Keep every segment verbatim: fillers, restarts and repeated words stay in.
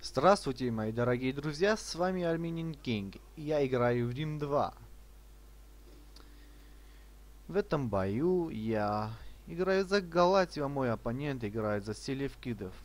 Здравствуйте, мои дорогие друзья, с вами Armenian King, и я играю в Рим два. В этом бою я играю за Галатию, а мой оппонент играет за Селевкидов.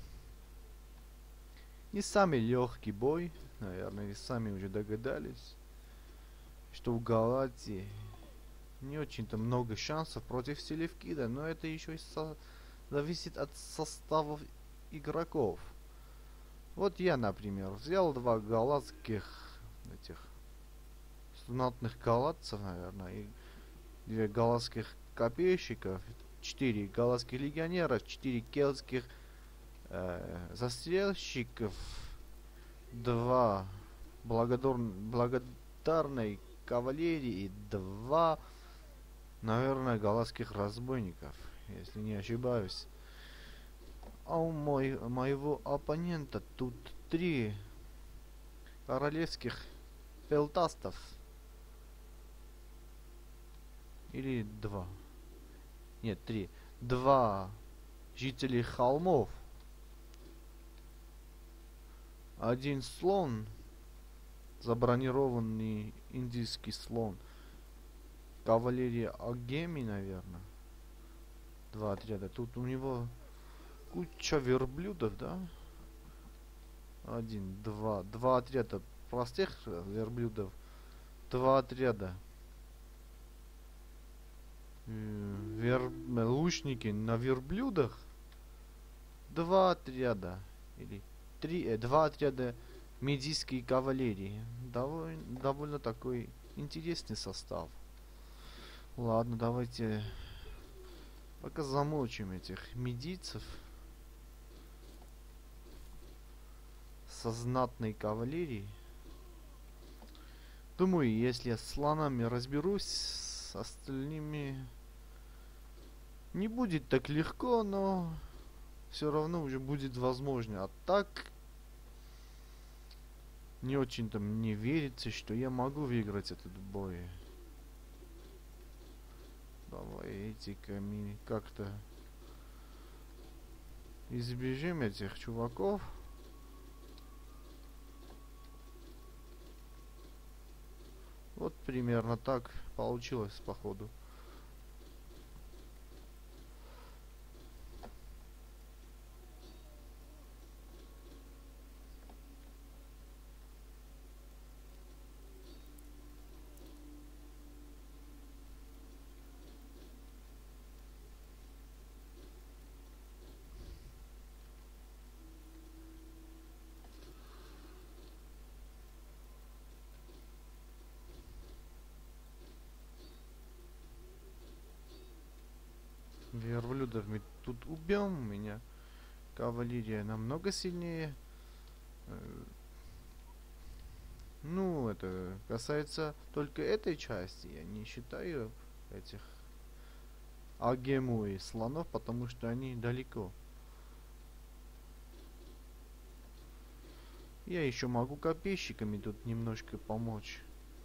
Не самый легкий бой, наверное, вы сами уже догадались, что у Галатии не очень-то много шансов против Селевкида, но это еще и со зависит от составов игроков. Вот я, например, взял два галатских этих знатных галатцев, наверное, и две галатских копейщиков, четыре галатских легионера, четыре кельтских э, застрельщиков, два благодар... благодарной кавалерии и два, наверное, галатских разбойников, если не ошибаюсь. А у мой, моего оппонента тут три королевских пелтастов. Или два. Нет, три. Два жителей холмов. Один слон. Забронированный индийский слон. Кавалерия Агеми, наверное. Два отряда. Тут у него куча верблюдов, да? Один, два. Два отряда простых верблюдов. Два отряда. Вер... лучники на верблюдах. Два отряда. Или три, э, два отряда медийской кавалерии. Довольно, довольно такой интересный состав. Ладно, давайте пока замолчим этих медийцев со знатной кавалерией. Думаю, если я с слонами разберусь, с остальными не будет так легко, но все равно уже будет возможно. А так не очень-то мне верится, что я могу выиграть этот бой. Давайте-ка мы как-то избежим этих чуваков. Вот примерно так получилось, походу. Верблюдов мы тут убьем. У меня кавалерия намного сильнее. Ну, это касается только этой части. Я не считаю этих агему и слонов, потому что они далеко. Я еще могу копейщиками тут немножко помочь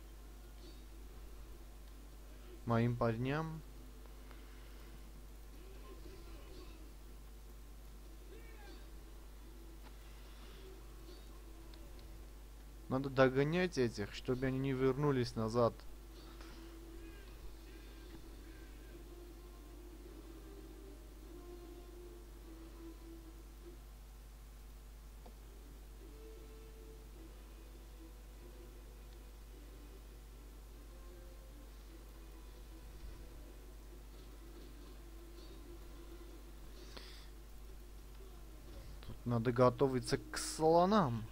моим парням. Надо догонять этих, чтобы они не вернулись назад. Тут надо готовиться к слонам.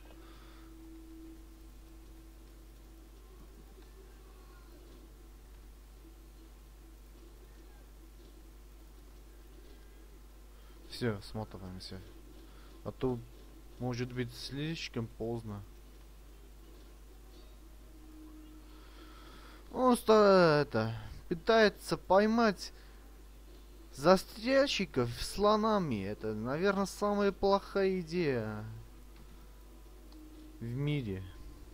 Все, смотаемся. А то может быть слишком поздно. Он ста- это пытается поймать застрельщиков слонами. Это, наверное, самая плохая идея в мире.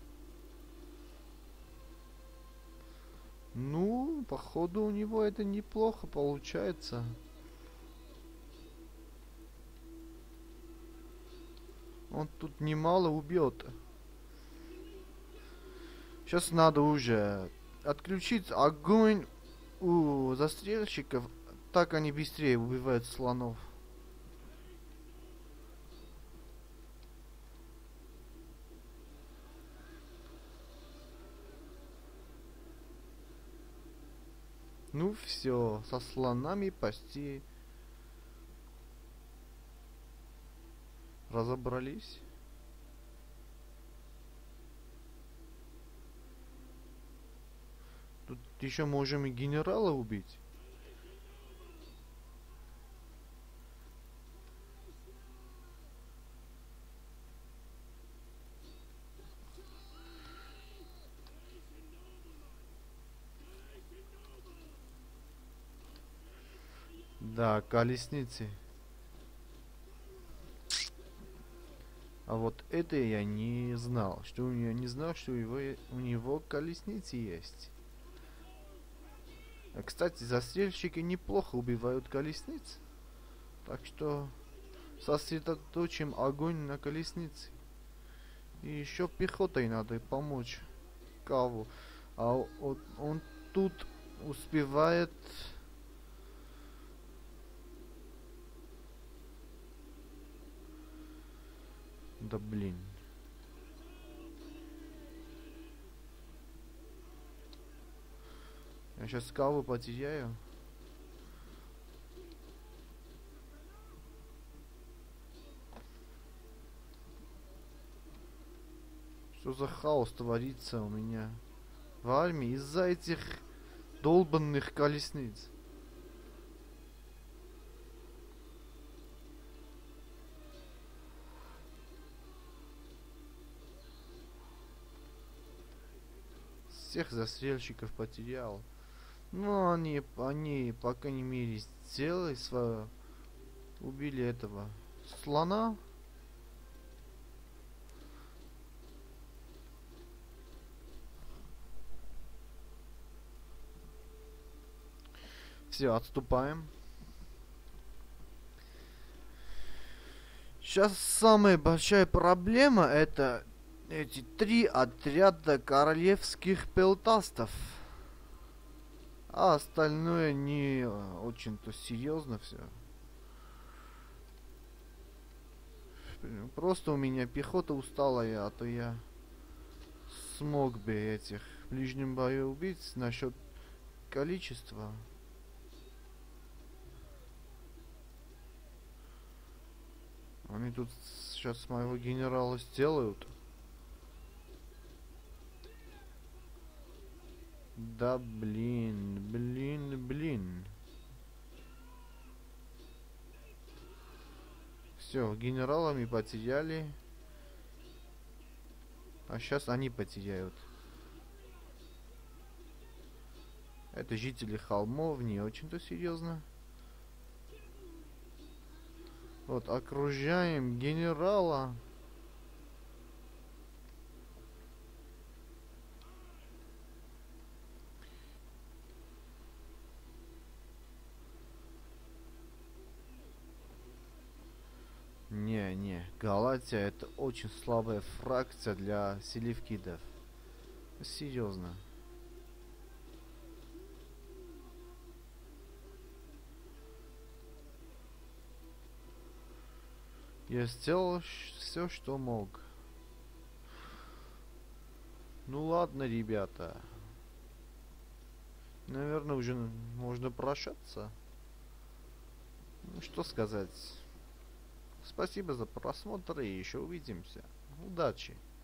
Ну, походу у него это неплохо получается. Он тут немало убьет. Сейчас надо уже отключить огонь у застрельщиков. Так они быстрее убивают слонов. Ну все, со слонами почти разобрались. Тут еще можем и генерала убить. Да, колесницы. А вот это я не знал, что у него не знал, что у него, у него колесницы есть. А, кстати, застрельщики неплохо убивают колесниц. Так что сосредоточим огонь на колеснице. И еще пехотой надо помочь Каву. А он, он тут успевает... Да блин. Я сейчас Каву потеряю. Что за хаос творится у меня в армии из-за этих долбанных колесниц? Всех застрельщиков потерял. Но они, они, по крайней мере, сделали свое. Убили этого слона. Все, отступаем. Сейчас самая большая проблема — это эти три отряда королевских пелтастов. А остальное не очень-то серьезно все. Просто у меня пехота усталая, а то я смог бы этих в ближнем бою убить. Насчет количества. Они тут сейчас моего генерала сделают. Да блин, блин, блин. Все, генералами потеряли. А сейчас они потеряют. Это жители холмов, не очень-то серьезно. Вот, окружаем генерала. Не, не, Галатия — это очень слабая фракция для селевкидов. Серьезно. Я сделал все, что мог. Ну ладно, ребята. Наверное, уже можно прощаться. Ну что сказать. Спасибо за просмотр и еще увидимся. Удачи!